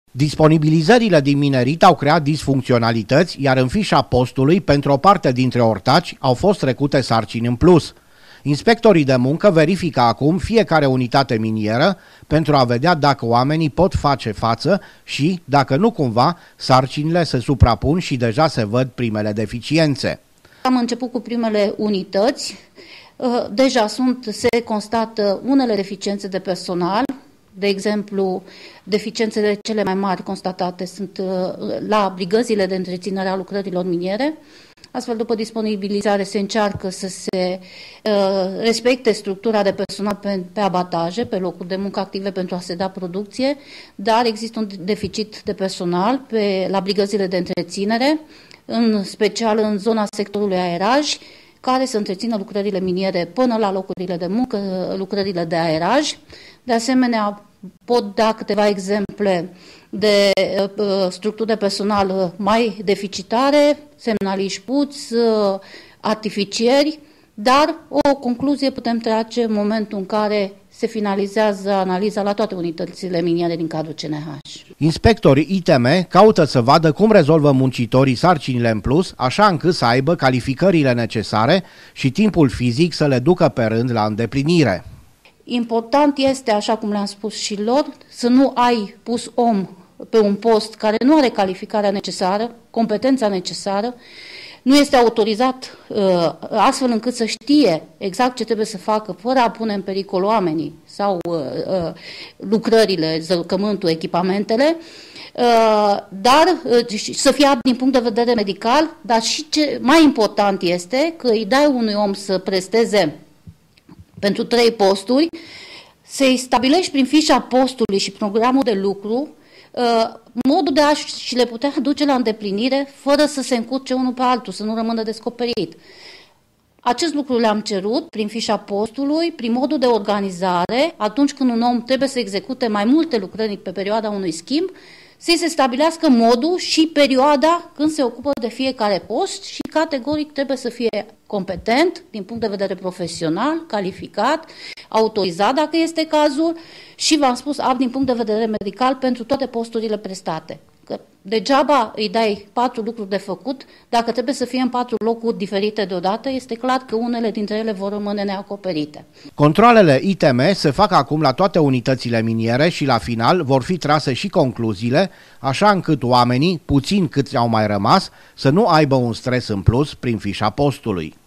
Disponibilizările din minerit au creat disfuncționalități, iar în fișa postului, pentru o parte dintre ortaci, au fost trecute sarcini în plus. Inspectorii de muncă verifică acum fiecare unitate minieră pentru a vedea dacă oamenii pot face față și, dacă nu cumva, sarcinile se suprapun și deja se văd primele deficiențe. Am început cu primele unități, deja se constată unele deficiențe de personal. De exemplu, deficiențele cele mai mari constatate sunt la brigăzile de întreținere a lucrărilor miniere. Astfel, după disponibilizare, se încearcă să se respecte structura de personal pe abataje, pe locuri de muncă active pentru a se da producție, dar există un deficit de personal la brigăzile de întreținere, în special în zona sectorului aeraj, care să întrețină lucrările miniere până la locurile de muncă, lucrările de aeraj. De asemenea, pot da câteva exemple de structuri de personal mai deficitare, semnaliști puți, artificieri, dar o concluzie putem trage în momentul în care se finalizează analiza la toate unitățile miniere din cadrul CNH. Inspectorii ITM caută să vadă cum rezolvă muncitorii sarcinile în plus, așa încât să aibă calificările necesare și timpul fizic să le ducă pe rând la îndeplinire. Important este, așa cum le-am spus și lor, să nu ai pus om pe un post care nu are calificarea necesară, competența necesară, nu este autorizat astfel încât să știe exact ce trebuie să facă fără a pune în pericol oamenii sau lucrările, zăcământul, echipamentele, dar să fie apт din punct de vedere medical, dar și ce mai important este că îi dai unui om să presteze pentru 3 posturi, să-i stabilești prin fișa postului și programul de lucru modul de a și le putea duce la îndeplinire fără să se încurce unul pe altul, să nu rămână descoperit. Acest lucru le-am cerut prin fișa postului, prin modul de organizare, atunci când un om trebuie să execute mai multe lucrări pe perioada unui schimb, să se stabilească modul și perioada când se ocupă de fiecare post și categoric trebuie să fie competent din punct de vedere profesional, calificat, autorizat dacă este cazul și, v-am spus, apт din punct de vedere medical pentru toate posturile prestate. Că degeaba îi dai 4 lucruri de făcut, dacă trebuie să fie în 4 locuri diferite deodată, este clar că unele dintre ele vor rămâne neacoperite. Controalele ITM se fac acum la toate unitățile miniere și la final vor fi trase și concluziile, așa încât oamenii, puțin câți au mai rămas, să nu aibă un stres în plus prin fișa postului.